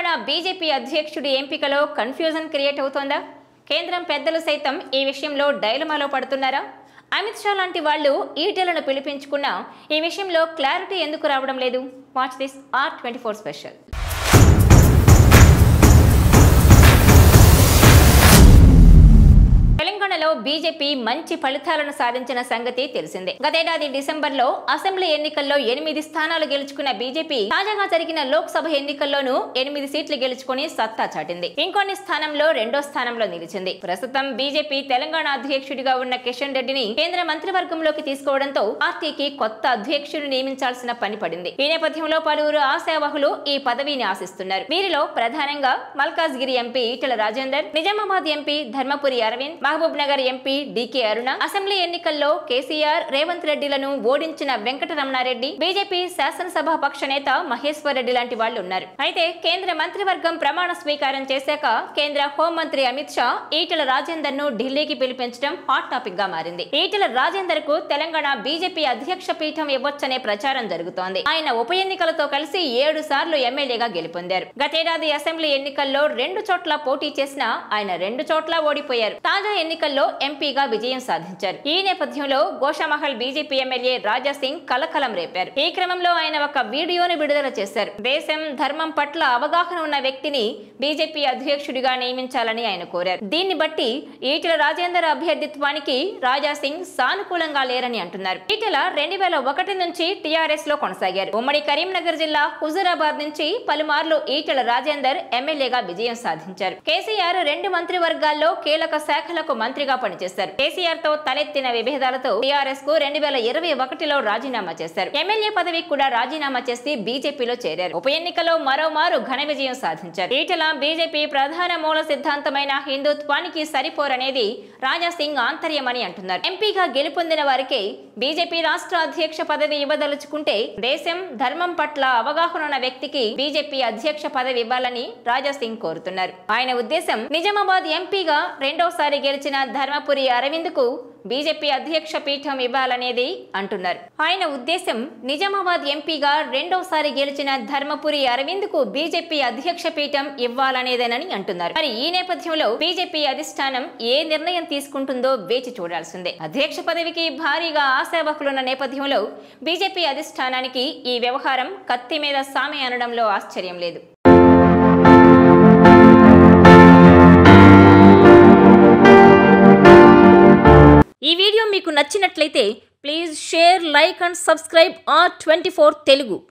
Telangana BJP అధ్యక్షుడి ఎంపికలో confusion create అవుతోందా? కేంద్రం పెద్దలు సైతం ఈ విషయంలో డైలమాలో పడుతున్నారా? అమిత్ షా లాంటి వాళ్ళు ఈటెలను పిలిపించుకున్నా ఈ విషయంలో క్లారిటీ ఎందుకు రావడం లేదు? వాచ్ దిస్ R24 స్పెషల్. తెలంగాణలో బీజేపీ మంచి ఫలితాలను సాధించిన సంగతి తెలిసిందే. గతేడాది డిసెంబర్లో అసెంబ్లీ ఎన్నికల్లో 8 స్థానాలు గెలుచుకున్న బీజేపీ తాజాగా జరిగిన లోక్సభ ఎన్నికల్లోనూ 8 సీట్లు గెలుచుకుని సత్తా చాటింది. ఇంకొన్ని స్థానంలో రెండో స్థానంలో నిలిచింది. ప్రస్తుతం బీజేపీ తెలంగాణ అధ్యక్షుడిగా ఉన్న కిషన్ రెడ్డిని కేంద్ర మంత్రివర్గంలోకి తీసుకోవడంతో పార్టీకి కొత్త అధ్యక్షుడిని నియమించాల్సిన పని పడింది. ఈ నేపథ్యంలో పలువురు ఆశావహులు ఈ పదవిని ఆశిస్తున్నారు. వీరిలో ప్రధానంగా Malkajgiri MP Etela Rajender, Nizamabad MP Dharmapuri Arvind, Mahabub Nagar MP D K Aruna, assembly ఎన్నికల్లో కేసీఆర్, రేవంత్ రెడ్డిలను ఓడించిన వెంకటరమణారెడ్డి, బీజేపీ శాసనసభ పక్ష నేత మహేశ్వర్ రెడ్డి లాంటి వాళ్ళు ఉన్నారు. అయితే కేంద్ర మంత్రివర్గం ప్రమాణ స్వీకారం చేశాక కేంద్ర హోంమంత్రి అమిత్ షా ఈటెల రాజేందర్ ను ఢిల్లీకి పిలిపించడం హాట్ టాపిక్ గా మారింది. ఈటెల రాజేందర్ కు తెలంగాణ బీజేపీ అధ్యక్ష పీఠం ఇవ్వొచ్చనే ప్రచారం జరుగుతోంది. ఆయన ఉప ఎన్నికలతో కలిసి 7 సార్లు ఎమ్మెల్యేగా గెలుపొందారు. గతేడాది అసెంబ్లీ ఎన్నికల్లో 2 చోట్ల పోటీ చేసినా ఆయన 2 చోట్ల ఓడిపోయారు. తాజా ఎన్నికల్లో ఎంపీగా విజయం సాధించారు. ఈ నేపథ్యంలో గోషామహల్ బీజేపీ ఎమ్మెల్యే రాజా సింగ్ కలకలం రేపారు. ఈ క్రమంలో ఆయన ఒక వీడియోను విడుదల చేశారు. దేశం, ధర్మం పట్ల అవగాహన ఉన్న వ్యక్తిని బీజేపీ అధ్యక్షుడిగా నియమించాలని ఆయన కోరారు. దీన్ని బట్టి ఈటెల రాజేందర్ అభ్యర్థిత్వానికి రాజా సింగ్ సానుకూలంగా లేరని అంటున్నారు. ఈటెల 2001 నుంచి టీఆర్ఎస్ లో కొనసాగారు. ఉమ్మడి కరీంనగర్ జిల్లా హుజూరాబాద్ నుంచి పలుమార్లు ఈటెల రాజేందర్ ఎమ్మెల్యేగా విజయం సాధించారు. కేసీఆర్ 2 మంత్రివర్గాల్లో కీలక శాఖలకు మంత్రిగా పనిచేశారు. కేసీఆర్ తో తలెత్తిన విభేదాలతో టీఆర్ఎస్ కు 2021లో రాజీనామా చేశారు. ఎమ్మెల్యే పదవికి కూడా రాజీనామా చేసి బీజేపీలో చేరారు. ఉప ఎన్నికలో మరోమారు ఘన విజయం సాధించారు. ఈటెల బీజేపీ ప్రధాన మూల సిద్ధాంతమైన హిందుత్వానికి సరిపోరనేది రాజా సింగ్ ఆంతర్యమని అంటున్నారు. ఎంపీగా గెలుపొందిన వారికే బీజేపీ రాష్ట్ర అధ్యక్ష పదవి ఇవ్వదలుచుకుంటే దేశం, ధర్మం పట్ల అవగాహన ఉన్న వ్యక్తికి బీజేపీ అధ్యక్ష పదవి ఇవ్వాలని రాజా సింగ్ కోరుతున్నారు. ఆయన ఉద్దేశం నిజామాబాద్ ఎంపీగా రెండోసారి గెలిచిన ధర్మపురి అరవింద్ కు బీజేపీ అధ్యక్ష పీఠం ఇవ్వాలనేది అంటున్నారు. ఆయన ఉద్దేశం నిజామాబాద్ ఎంపీగా రెండోసారి గెలిచిన ధర్మపురి అరవింద్ కు బీజేపీ అధ్యక్ష పీఠం ఇవ్వాలనేదేనని అంటున్నారు. మరి ఈ నేపథ్యంలో బీజేపీ అధిష్టానం ఏ నిర్ణయం తీసుకుంటుందో వేచి చూడాల్సిందే. అధ్యక్ష పదవికి భారీగా ఆశావహులున్న నేపథ్యంలో బీజేపీ అధిష్టానానికి ఈ వ్యవహారం కత్తి మీద సామె అనడంలో ఆశ్చర్యం లేదు. ఈ వీడియో మీకు నచ్చినట్లయితే please share, like and subscribe R24 Telugu.